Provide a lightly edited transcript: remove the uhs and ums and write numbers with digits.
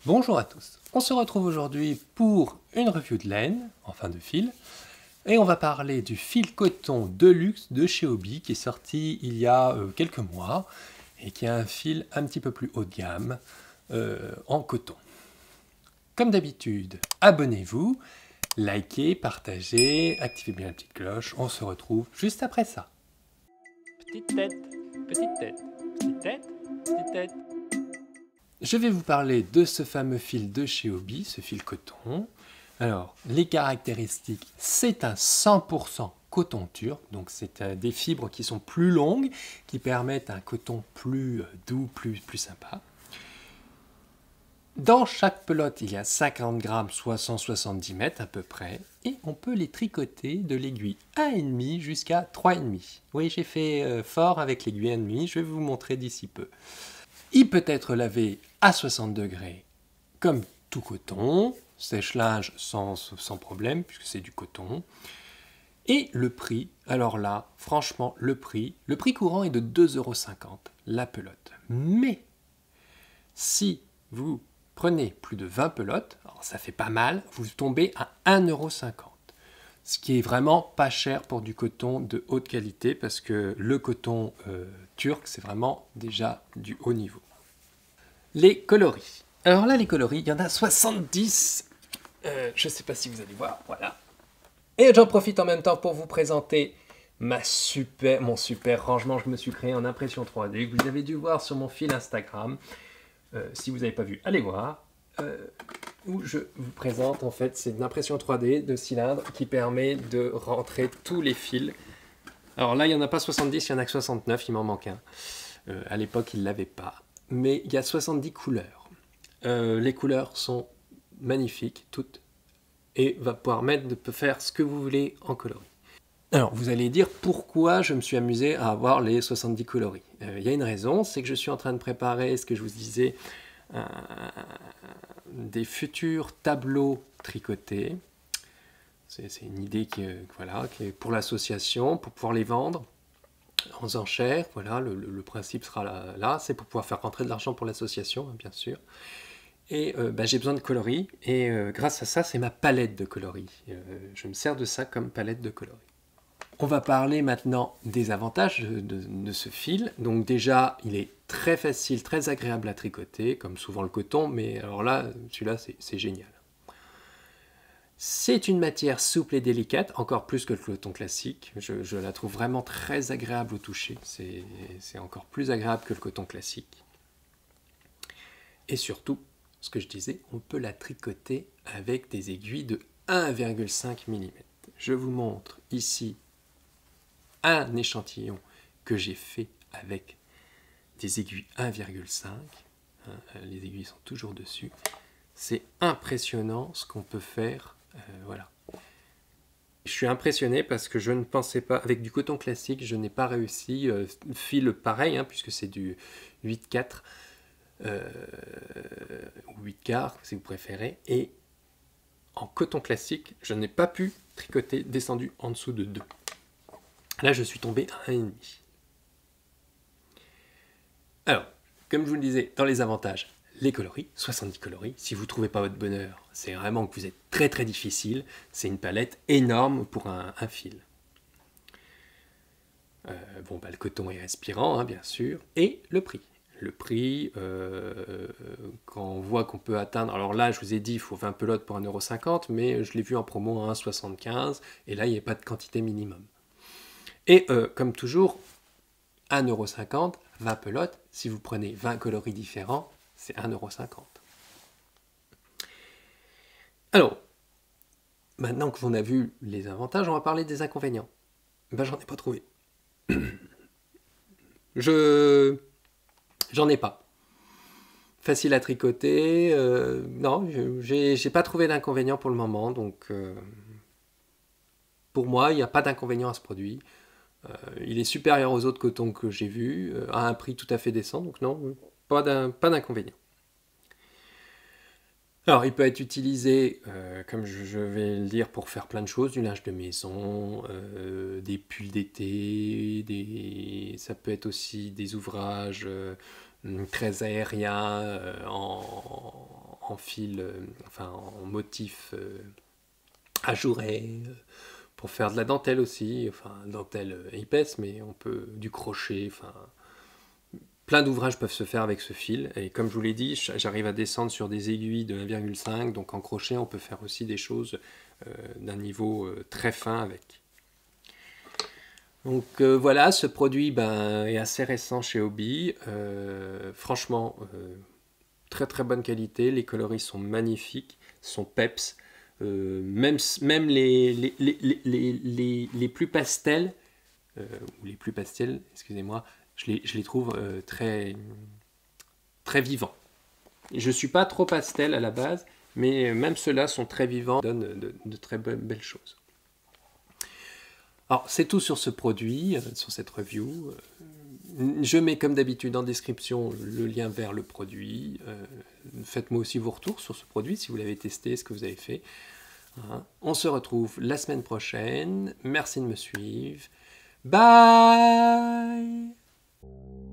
Bonjour à tous, on se retrouve aujourd'hui pour une review de laine, enfin de fil, et on va parler du fil coton Deluxe de chez Hobbii qui est sorti il y a quelques mois et qui est un fil un petit peu plus haut de gamme en coton. Comme d'habitude, abonnez-vous, likez, partagez, activez bien la petite cloche, on se retrouve juste après ça. Petite tête, petite tête, petite tête, petite tête. Je vais vous parler de ce fameux fil de chez Hobbii, ce fil coton. Alors, les caractéristiques, c'est un 100% coton turc, donc c'est des fibres qui sont plus longues, qui permettent un coton plus doux, plus sympa. Dans chaque pelote, il y a 50 grammes, soit 170 mètres à peu près, et on peut les tricoter de l'aiguille 1,5 jusqu'à 3,5. Oui, j'ai fait fort avec l'aiguille 1,5, je vais vous montrer d'ici peu. Il peut être lavé à 60 degrés comme tout coton, sèche-linge sans problème puisque c'est du coton. Et le prix, alors là, franchement, le prix courant est de 2,50 € la pelote. Mais si vous prenez plus de 20 pelotes, alors ça fait pas mal, vous tombez à 1,50 €. Ce qui est vraiment pas cher pour du coton de haute qualité parce que le coton turc, c'est vraiment déjà du haut niveau. Les coloris. Alors là, les coloris, il y en a 70. Je ne sais pas si vous allez voir, voilà. Et j'en profite en même temps pour vous présenter mon super rangement. Je me suis créé en impression 3D. Vous avez dû voir sur mon fil Instagram. Si vous n'avez pas vu, allez voir. Où je vous présente, en fait, c'est une impression 3D de cylindre qui permet de rentrer tous les fils. Alors là, il n'y en a pas 70, il y en a que 69, il m'en manque un. À l'époque, il ne l'avait pas. Mais il y a 70 couleurs. Les couleurs sont magnifiques, toutes. Et va pouvoir de faire ce que vous voulez en coloris. Alors, vous allez dire pourquoi je me suis amusé à avoir les 70 coloris. Il y a une raison, c'est que je suis en train de préparer ce que je vous disais, des futurs tableaux tricotés. C'est une idée qui est pour l'association, pour pouvoir les vendre en enchères. Voilà, le principe sera là, c'est pour pouvoir faire rentrer de l'argent pour l'association, hein, bien sûr. Et j'ai besoin de coloris, et grâce à ça, c'est ma palette de coloris. Je me sers de ça comme palette de coloris. On va parler maintenant des avantages de ce fil. Donc déjà, il est très facile, très agréable à tricoter, comme souvent le coton, mais alors là, celui-là, c'est génial. C'est une matière souple et délicate, encore plus que le coton classique. Je la trouve vraiment très agréable au toucher. C'est encore plus agréable que le coton classique. Et surtout, ce que je disais, on peut la tricoter avec des aiguilles de 1,5 mm. Je vous montre ici un échantillon que j'ai fait avec des aiguilles 1,5. Les aiguilles sont toujours dessus. C'est impressionnant ce qu'on peut faire. Voilà. Je suis impressionné parce que je ne pensais pas, avec du coton classique, je n'ai pas réussi, fil pareil, hein, puisque c'est du 8/4 ou 8/4 si vous préférez, et en coton classique, je n'ai pas pu tricoter descendu en dessous de 2. Là, je suis tombé à 1,5. Alors, comme je vous le disais, dans les avantages, les coloris, 70 coloris. Si vous ne trouvez pas votre bonheur, c'est vraiment que vous êtes très très difficile. C'est une palette énorme pour un fil. Le coton est respirant, hein, bien sûr. Et le prix. Le prix, quand on voit qu'on peut atteindre... Alors là, je vous ai dit, il faut 20 pelotes pour 1,50 €, mais je l'ai vu en promo à 1,75 €. Et là, il n'y a pas de quantité minimum. Et comme toujours, 1,50 €, 20 pelotes. Si vous prenez 20 coloris différents, c'est 1,50 €. Alors, maintenant qu'on a vu les avantages, on va parler des inconvénients. J'en ai pas trouvé. J'en ai pas. Facile à tricoter. Non, j'ai pas trouvé d'inconvénient pour le moment. Donc, pour moi, il n'y a pas d'inconvénient à ce produit. Il est supérieur aux autres cotons que j'ai vus, à un prix tout à fait décent. Donc non, pas d'inconvénient. Alors, il peut être utilisé, comme je vais le dire, pour faire plein de choses, du linge de maison, des pulls d'été, ça peut être aussi des ouvrages très aériens, en fil, enfin en motif ajouré, pour faire de la dentelle aussi, enfin dentelle épaisse, mais on peut du crochet, enfin plein d'ouvrages peuvent se faire avec ce fil. Et comme je vous l'ai dit, j'arrive à descendre sur des aiguilles de 1,5, donc en crochet on peut faire aussi des choses d'un niveau très fin avec. Donc voilà, ce produit est assez récent chez Hobby. Franchement, très très bonne qualité. Les coloris sont magnifiques, sont peps. Même les plus pastels, ou les plus pastels, excusez-moi, je les trouve très, très vivants. Je ne suis pas trop pastel à la base, mais même ceux-là sont très vivants, donnent de très belles choses. Alors, c'est tout sur ce produit, sur cette review. Je mets comme d'habitude en description le lien vers le produit. Faites-moi aussi vos retours sur ce produit, si vous l'avez testé, ce que vous avez fait. Hein. On se retrouve la semaine prochaine. Merci de me suivre. Bye!